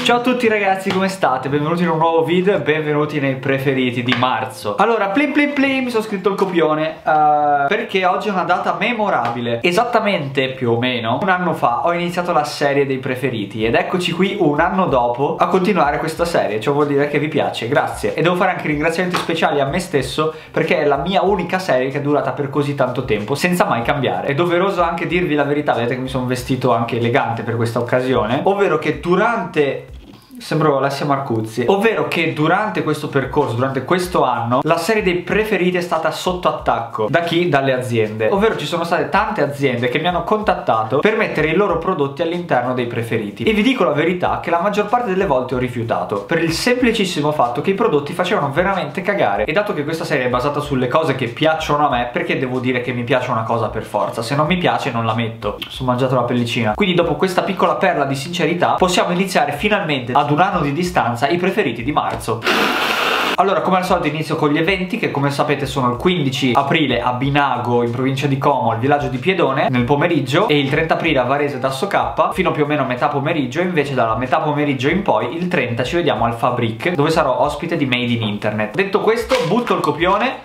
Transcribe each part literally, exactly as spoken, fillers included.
Ciao a tutti ragazzi, come state? Benvenuti in un nuovo video e benvenuti nei preferiti di marzo. Allora, plim plim plim, mi sono scritto il copione uh, perché oggi è una data memorabile. Esattamente, più o meno, un anno fa ho iniziato la serie dei preferiti ed eccoci qui un anno dopo a continuare questa serie. Ciò vuol dire che vi piace, grazie. E devo fare anche ringraziamenti speciali a me stesso perché è la mia unica serie che è durata per così tanto tempo senza mai cambiare. È doveroso anche dirvi la verità, vedete che mi sono vestito anche elegante per questa occasione, ovvero che durante... Sembro Alessia Marcuzzi. Ovvero che durante questo percorso, durante questo anno, la serie dei preferiti è stata sotto attacco. Da chi? Dalle aziende. Ovvero ci sono state tante aziende che mi hanno contattato per mettere i loro prodotti all'interno dei preferiti. E vi dico la verità che la maggior parte delle volte ho rifiutato, per il semplicissimo fatto che i prodotti facevano veramente cagare. E dato che questa serie è basata sulle cose che piacciono a me, perché devo dire che mi piace una cosa per forza? Se non mi piace non la metto. Sono mangiato la pellicina. Quindi dopo questa piccola perla di sincerità possiamo iniziare finalmente ad un anno di distanza i preferiti di marzo. Allora, come al solito inizio con gli eventi che come sapete sono il quindici aprile a Binago in provincia di Como, al villaggio di Piedone nel pomeriggio, e il trenta aprile a Varese da Socappa fino più o meno a metà pomeriggio. Invece dalla metà pomeriggio in poi il trenta ci vediamo al Fabric, dove sarò ospite di Made in Internet. Detto questo, butto il copione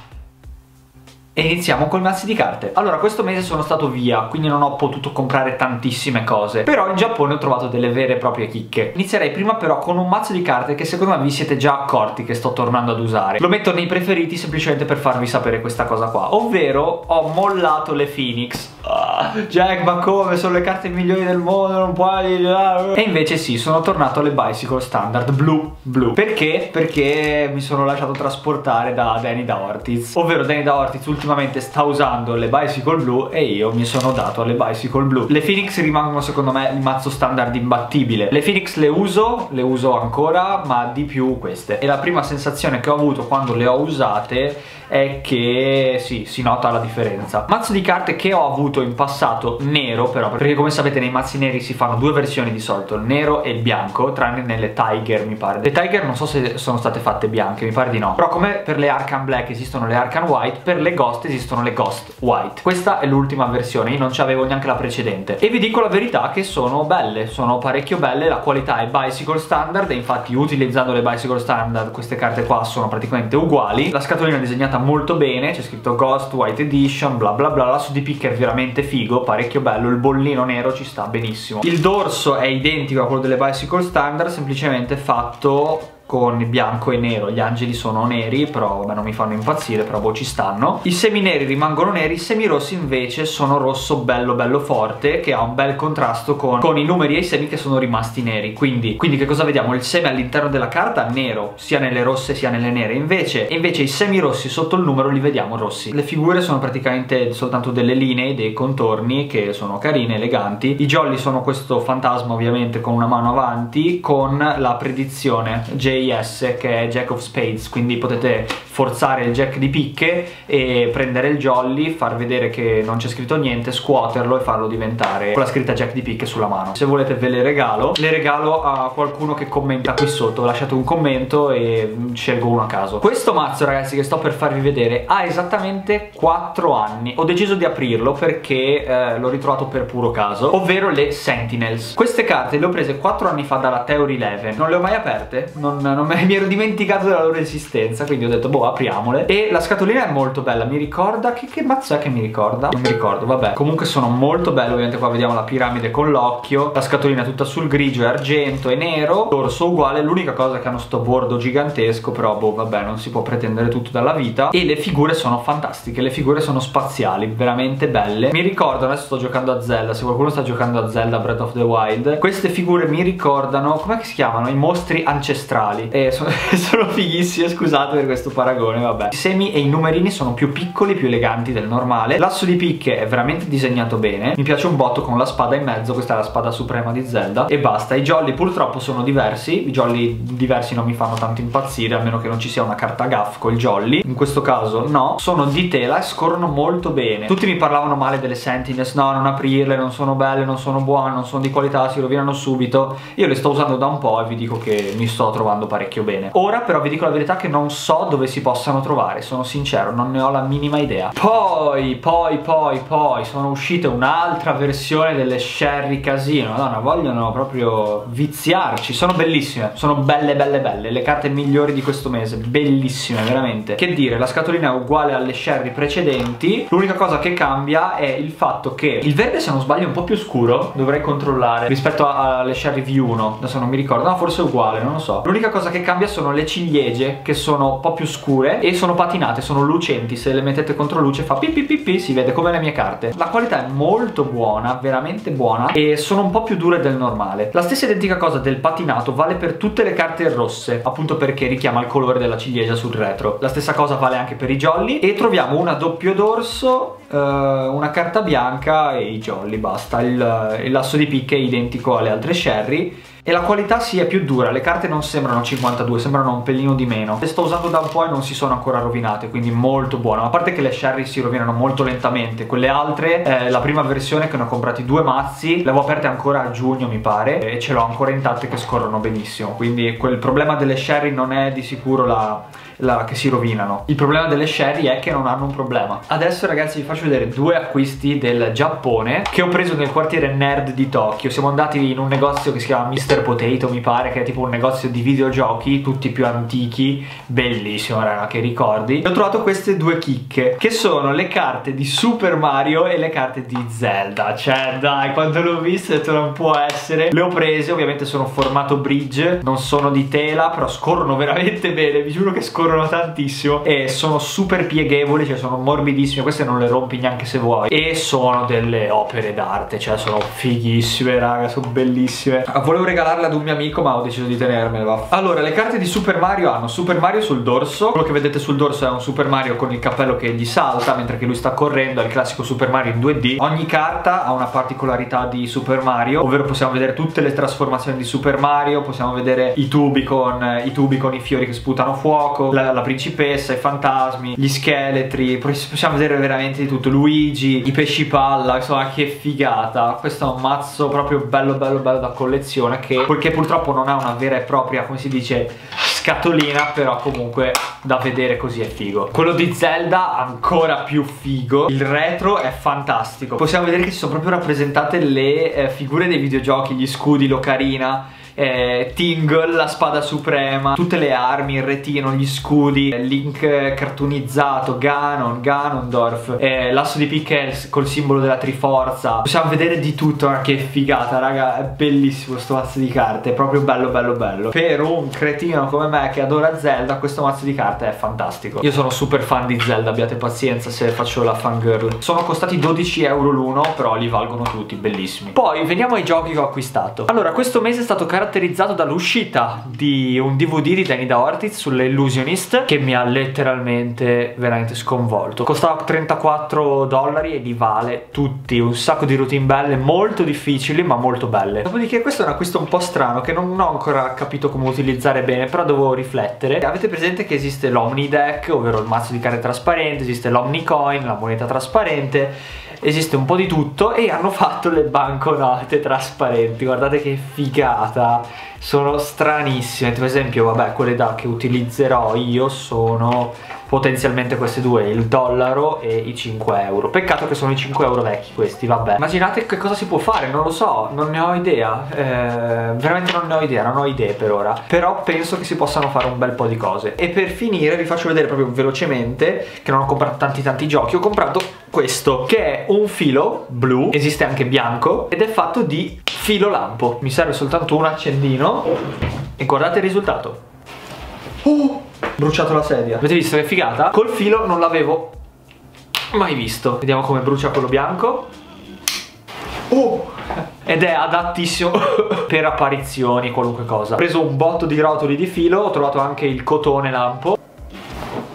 e iniziamo col mazzi di carte. Allora, questo mese sono stato via, quindi non ho potuto comprare tantissime cose, però in Giappone ho trovato delle vere e proprie chicche. Inizierei prima però con un mazzo di carte che secondo me vi siete già accorti che sto tornando ad usare. Lo metto nei preferiti semplicemente per farvi sapere questa cosa qua, ovvero ho mollato le Phoenix. Ah, Jack, ma come? Sono le carte migliori del mondo, non puoi... E invece sì, sono tornato alle Bicycle Standard blu. Blu. Perché? Perché mi sono lasciato trasportare da Danny da Ortiz. Ovvero Danny da Ortiz ultimamente sta usando le Bicycle blu e io mi sono dato alle Bicycle blu. Le Phoenix rimangono secondo me il mazzo standard imbattibile. Le Phoenix le uso, le uso ancora, ma di più queste. E la prima sensazione che ho avuto quando le ho usate è che sì, si nota la differenza. Mazzo di carte che ho avuto in passato nero, però, perché come sapete nei mazzi neri si fanno due versioni di solito, il nero e il bianco, tranne nelle Tiger mi pare. Le Tiger non so se sono state fatte bianche, mi pare di no. Però come per le Arcan Black esistono le Arcan White, per le Ghost esistono le Ghost White. Questa è l'ultima versione, io non c'avevo neanche la precedente. E vi dico la verità che sono belle, sono parecchio belle, la qualità è Bicycle Standard e infatti utilizzando le Bicycle Standard queste carte qua sono praticamente uguali. La scatolina è disegnata molto bene, c'è scritto Ghost White Edition, bla bla bla. L'asso di picche è veramente figo, parecchio bello, il bollino nero ci sta benissimo. Il dorso è identico a quello delle Bicycle Standard, semplicemente fatto con bianco e nero. Gli angeli sono neri, però vabbè, non mi fanno impazzire, però boh, ci stanno. I semi neri rimangono neri, i semi rossi invece sono rosso bello bello forte, che ha un bel contrasto con, con i numeri e i semi che sono rimasti neri. Quindi, quindi che cosa vediamo? Il seme all'interno della carta nero, sia nelle rosse sia nelle nere. Invece, invece i semi rossi sotto il numero li vediamo rossi. Le figure sono praticamente soltanto delle linee, dei contorni che sono carine, eleganti. I jolly sono questo fantasma ovviamente con una mano avanti, con la predizione J S che è Jack of Spades, quindi potete forzare il Jack di picche e prendere il jolly, far vedere che non c'è scritto niente, scuoterlo e farlo diventare con la scritta Jack di picche sulla mano. Se volete ve le regalo, le regalo a qualcuno che commenta qui sotto, lasciate un commento e scelgo uno a caso. Questo mazzo ragazzi che sto per farvi vedere ha esattamente quattro anni. Ho deciso di aprirlo perché eh, l'ho ritrovato per puro caso, ovvero le Sentinels. Queste carte le ho prese quattro anni fa dalla Theory undici, non le ho mai aperte, non Non me, mi ero dimenticato della loro esistenza, quindi ho detto boh, apriamole. E la scatolina è molto bella, mi ricorda che, che mazzo è che mi ricorda? Non mi ricordo, vabbè. Comunque sono molto belle, ovviamente qua vediamo la piramide con l'occhio. La scatolina è tutta sul grigio e argento e nero, dorso uguale, l'unica cosa è che hanno sto bordo gigantesco, però boh, vabbè, non si può pretendere tutto dalla vita. E le figure sono fantastiche, le figure sono spaziali, veramente belle. Mi ricordano, adesso sto giocando a Zelda, se qualcuno sta giocando a Zelda Breath of the Wild, queste figure mi ricordano, com'è che si chiamano? I mostri ancestrali. E sono, sono fighissime, scusate per questo paragone, vabbè. I semi e i numerini sono più piccoli, più eleganti del normale. L'asso di picche è veramente disegnato bene, mi piace un botto con la spada in mezzo, questa è la spada suprema di Zelda. E basta, i jolly purtroppo sono diversi, i jolly diversi non mi fanno tanto impazzire, a meno che non ci sia una carta gaff col jolly. In questo caso no, sono di tela e scorrono molto bene. Tutti mi parlavano male delle Sentinels, no, non aprirle, non sono belle, non sono buone, non sono di qualità, si rovinano subito. Io le sto usando da un po' e vi dico che mi sto trovando vanno parecchio bene. Ora però vi dico la verità che non so dove si possano trovare, sono sincero, non ne ho la minima idea. Poi, poi, poi, poi sono uscite un'altra versione delle Sherry Casino. Madonna, vogliono proprio viziarci. Sono bellissime, sono belle belle belle, le carte migliori di questo mese, bellissime veramente. Che dire, la scatolina è uguale alle Sherry precedenti, l'unica cosa che cambia è il fatto che il verde, se non sbaglio, è un po' più scuro, dovrei controllare, rispetto alle Sherry V uno, adesso non mi ricordo, no, forse è uguale, non lo so. L'unica cosa che cambia sono le ciliegie, che sono un po' più scure e sono patinate, sono lucenti, se le mettete contro luce fa pi pi pi pi, si vede come le mie carte. La qualità è molto buona, veramente buona, e sono un po' più dure del normale. La stessa identica cosa del patinato vale per tutte le carte rosse, appunto perché richiama il colore della ciliegia sul retro. La stessa cosa vale anche per i jolly, e troviamo una doppio dorso, uh, una carta bianca e i jolly, basta. Il, il lasso di picche è identico alle altre Sherry. E la qualità sì è più dura, le carte non sembrano cinquantadue, sembrano un pelino di meno. Le sto usando da un po' e non si sono ancora rovinate, quindi molto buono. A parte che le Sherry si rovinano molto lentamente, quelle altre, eh, la prima versione che ne ho comprati due mazzi, le avevo aperte ancora a giugno mi pare, e ce l'ho ancora intatte che scorrono benissimo. Quindi quel problema delle Sherry non è di sicuro la... La, che si rovinano. Il problema delle Sherry è che non hanno un problema. Adesso ragazzi vi faccio vedere due acquisti del Giappone che ho preso nel quartiere nerd di Tokyo. Siamo andati in un negozio che si chiama mister Potato mi pare, che è tipo un negozio di videogiochi tutti più antichi, bellissimo raga, che ricordi. E ho trovato queste due chicche che sono le carte di Super Mario e le carte di Zelda. Cioè dai, quando l'ho viste ho detto non può essere. Le ho prese, ovviamente sono formato bridge, non sono di tela, però scorrono veramente bene, vi giuro che scorrono tantissimo e sono super pieghevoli, cioè sono morbidissime, queste non le rompi neanche se vuoi, e sono delle opere d'arte, cioè sono fighissime raga, sono bellissime. Volevo regalarle ad un mio amico ma ho deciso di tenermela. Allora, le carte di Super Mario hanno Super Mario sul dorso, quello che vedete sul dorso è un Super Mario con il cappello che gli salta mentre che lui sta correndo, è il classico Super Mario in due D. Ogni carta ha una particolarità di Super Mario, ovvero possiamo vedere tutte le trasformazioni di Super Mario, possiamo vedere i tubi con i, tubi con i fiori che sputano fuoco, La, la principessa, i fantasmi, gli scheletri, possiamo vedere veramente di tutto, Luigi, i pesci palla, insomma che figata. Questo è un mazzo proprio bello bello bello da collezione che, perché purtroppo non ha una vera e propria, come si dice, scatolina, però comunque da vedere così è figo. Quello di Zelda ancora più figo, il retro è fantastico, possiamo vedere che ci sono proprio rappresentate le eh, figure dei videogiochi, gli scudi, l'ocarina, Eh, Tingle, la spada suprema, tutte le armi, il retino, gli scudi, Link cartoonizzato, Ganon, Ganondorf, eh, l'asso di picche col simbolo della Triforza. Possiamo vedere di tutto, ma che figata raga, è bellissimo sto mazzo di carte, è proprio bello bello bello. Per un cretino come me che adora Zelda, questo mazzo di carte è fantastico. Io sono super fan di Zelda, abbiate pazienza se faccio la fangirl. Sono costati dodici euro l'uno, però li valgono tutti, bellissimi. Poi veniamo ai giochi che ho acquistato. Allora, questo mese è stato caratterizzato caratterizzato dall'uscita di un D V D di Danny Da Ortiz sulle Illusionist che mi ha letteralmente veramente sconvolto. Costava trentaquattro dollari e li vale tutti, un sacco di routine belle, molto difficili ma molto belle. Dopodiché questo è un acquisto un po' strano che non ho ancora capito come utilizzare bene, però devo riflettere. Avete presente che esiste l'Omni Deck, ovvero il mazzo di carte trasparente, esiste l'Omni Coin, la moneta trasparente, esiste un po' di tutto, e hanno fatto le banconote trasparenti. Guardate che figata, sono stranissime. Per esempio, vabbè, quelle da che utilizzerò io sono potenzialmente queste due, il dollaro e i cinque euro. Peccato che sono i cinque euro vecchi questi, vabbè. Immaginate che cosa si può fare, non lo so, non ne ho idea, eh, veramente non ne ho idea, non ho idee per ora, però penso che si possano fare un bel po' di cose. E per finire vi faccio vedere proprio velocemente che non ho comprato tanti tanti giochi. Ho comprato questo che è un filo blu, esiste anche bianco, ed è fatto di filo lampo. Mi serve soltanto un accendino e guardate il risultato. Oh, bruciato la sedia. Avete visto che figata? Col filo non l'avevo mai visto. Vediamo come brucia quello bianco. Oh, ed è adattissimo per apparizioni, qualunque cosa. Ho preso un botto di rotoli di filo, ho trovato anche il cotone lampo.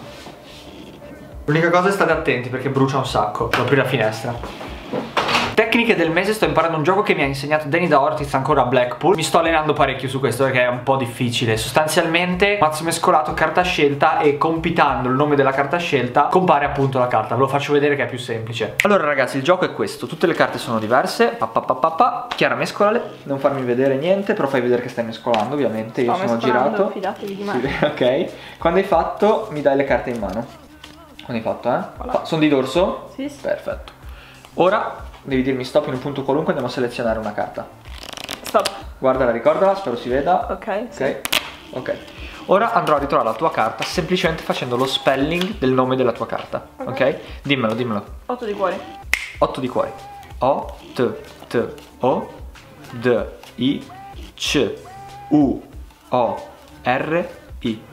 L'unica cosa è state attenti perché brucia un sacco. Devo aprire la finestra. Tecniche del mese, sto imparando un gioco che mi ha insegnato Danny da Ortiz ancora a Blackpool. Mi sto allenando parecchio su questo perché è un po' difficile. Sostanzialmente mazzo mescolato, carta scelta, e compitando il nome della carta scelta compare appunto la carta. Ve lo faccio vedere che è più semplice. Allora ragazzi, il gioco è questo, tutte le carte sono diverse. Pa, pa, pa, pa, pa. Chiara, mescolale, non farmi vedere niente, però fai vedere che stai mescolando, ovviamente. Io Sto sono girato. Fidatevi di me. Sì, ok. Quando hai fatto mi dai le carte in mano. Quando hai fatto, eh? Voilà. Sono di dorso? Sì, sì. Perfetto. Ora devi dirmi stop in un punto qualunque, andiamo a selezionare una carta. Stop. Guardala, ricordala, spero si veda. Ok. Ok. Sì. Ok. Ora andrò a ritrovare la tua carta semplicemente facendo lo spelling del nome della tua carta. Ok? Ok? Dimmelo, dimmelo. otto di cuori. otto di cuori. O, T, T, O, D, I, C, U, O, R, I.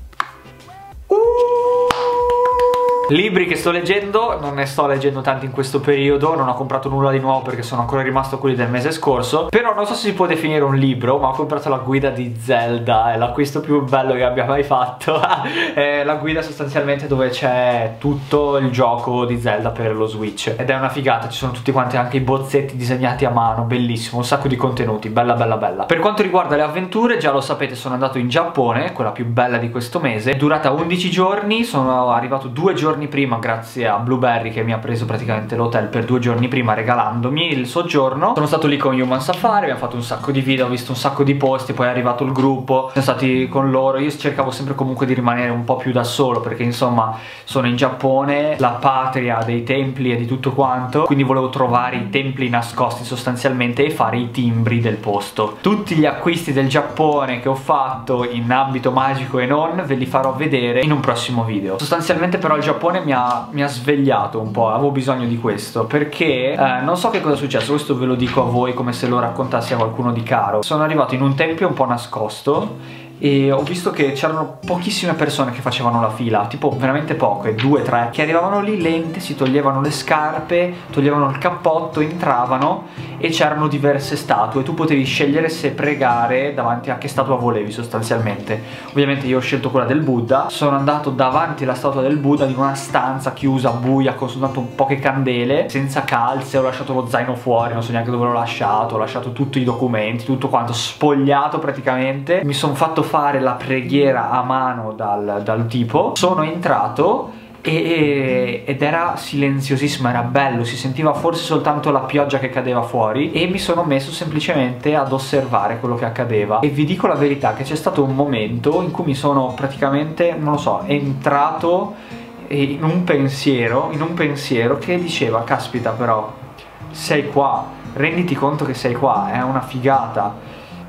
Libri che sto leggendo, non ne sto leggendo tanti in questo periodo, non ho comprato nulla di nuovo perché sono ancora rimasto quelli del mese scorso. Però non so se si può definire un libro, ma ho comprato la guida di Zelda, è l'acquisto più bello che abbia mai fatto. È la guida sostanzialmente dove c'è tutto il gioco di Zelda per lo Switch. Ed è una figata, ci sono tutti quanti anche i bozzetti disegnati a mano, bellissimo, un sacco di contenuti, bella bella bella. Per quanto riguarda le avventure, già lo sapete, sono andato in Giappone, quella più bella di questo mese. È durata undici giorni, sono arrivato due giorni prima grazie a Blueberry che mi ha preso praticamente l'hotel per due giorni prima regalandomi il soggiorno. Sono stato lì con Human Safari, abbiamo fatto un sacco di video, ho visto un sacco di posti, poi è arrivato il gruppo, siamo stati con loro. Io cercavo sempre comunque di rimanere un po' più da solo perché insomma sono in Giappone, la patria dei templi e di tutto quanto, quindi volevo trovare i templi nascosti sostanzialmente e fare i timbri del posto. Tutti gli acquisti del Giappone che ho fatto in ambito magico e non ve li farò vedere in un prossimo video. Sostanzialmente però il Giappone mi ha, mi ha svegliato un po', avevo bisogno di questo perché eh, non so che cosa è successo, questo ve lo dico a voi come se lo raccontassi a qualcuno di caro. Sono arrivato in un tempio un po' nascosto e ho visto che c'erano pochissime persone che facevano la fila, tipo veramente poche, due, tre, che arrivavano lì lente, si toglievano le scarpe, toglievano il cappotto, entravano e c'erano diverse statue. Tu potevi scegliere se pregare davanti a che statua volevi sostanzialmente. Ovviamente io ho scelto quella del Buddha, sono andato davanti alla statua del Buddha in una stanza chiusa, buia, con soltanto poche candele, senza calze, ho lasciato lo zaino fuori, non so neanche dove l'ho lasciato, ho lasciato tutti i documenti, tutto quanto, spogliato praticamente. Mi sono fatto fare la preghiera a mano dal, dal tipo, sono entrato e, ed era silenziosissimo, era bello, si sentiva forse soltanto la pioggia che cadeva fuori e mi sono messo semplicemente ad osservare quello che accadeva. E vi dico la verità che c'è stato un momento in cui mi sono praticamente, non lo so, entrato in un pensiero, in un pensiero che diceva caspita però sei qua, renditi conto che sei qua, è una figata.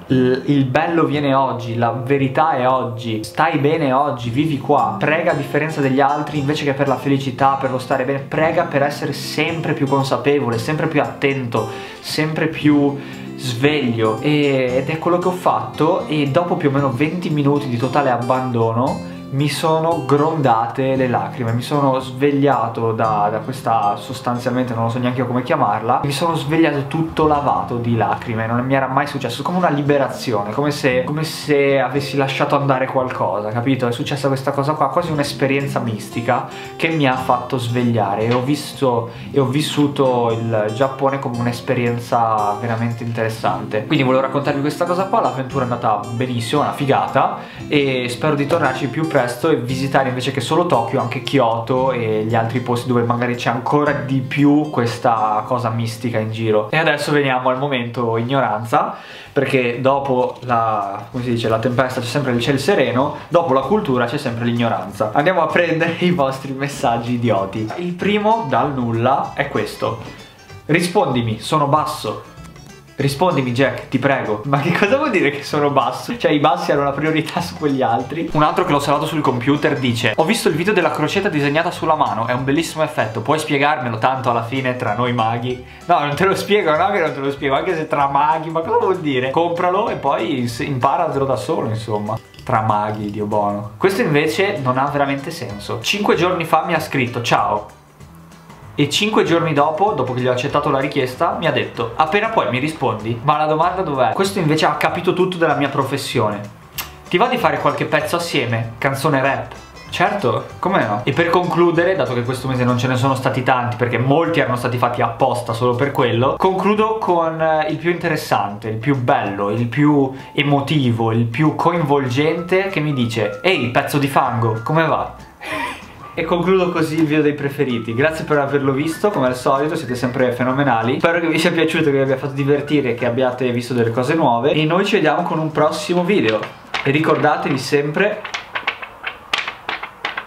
Il bello viene oggi, la verità è oggi, stai bene oggi, vivi qua, prega a differenza degli altri invece che per la felicità, per lo stare bene, prega per essere sempre più consapevole, sempre più attento, sempre più sveglio. E, ed è quello che ho fatto e dopo più o meno venti minuti di totale abbandono mi sono grondate le lacrime, mi sono svegliato da, da questa, sostanzialmente non lo so neanche io come chiamarla, mi sono svegliato tutto lavato di lacrime, non mi era mai successo, come una liberazione, come se, come se avessi lasciato andare qualcosa, capito? È successa questa cosa qua, quasi un'esperienza mistica che mi ha fatto svegliare e ho visto e ho vissuto il Giappone come un'esperienza veramente interessante. Quindi volevo raccontarvi questa cosa qua, l'avventura è andata benissimo, una figata e spero di tornarci più presto e visitare invece che solo Tokyo anche Kyoto e gli altri posti dove magari c'è ancora di più questa cosa mistica in giro. E adesso veniamo al momento ignoranza, perché dopo la, come si dice, la tempesta c'è sempre il cielo sereno, dopo la cultura c'è sempre l'ignoranza. Andiamo a prendere i vostri messaggi idioti. Il primo dal nulla è questo: rispondimi, sono basso. Rispondimi Jack, ti prego. Ma che cosa vuol dire che sono basso? Cioè i bassi hanno la priorità su quegli altri? Un altro che l'ho salvato sul computer dice: ho visto il video della crocetta disegnata sulla mano, è un bellissimo effetto, puoi spiegarmelo tanto alla fine tra noi maghi? No, non te lo spiego, no che non te lo spiego, anche se tra maghi, ma cosa vuol dire? Compralo e poi imparatelo da solo, insomma. Tra maghi, Dio buono. Questo invece non ha veramente senso. Cinque giorni fa mi ha scritto ciao e cinque giorni dopo, dopo che gli ho accettato la richiesta, mi ha detto appena poi mi rispondi. Ma la domanda dov'è? Questo invece ha capito tutto della mia professione. Ti va di fare qualche pezzo assieme? Canzone rap? Certo, come no? E per concludere, dato che questo mese non ce ne sono stati tanti, perché molti erano stati fatti apposta solo per quello, concludo con il più interessante, il più bello, il più emotivo, il più coinvolgente, che mi dice: ehi, pezzo di fango, come va? E concludo così il video dei preferiti. Grazie per averlo visto, come al solito siete sempre fenomenali. Spero che vi sia piaciuto, che vi abbia fatto divertire, che abbiate visto delle cose nuove. E noi ci vediamo con un prossimo video. E ricordatevi sempre: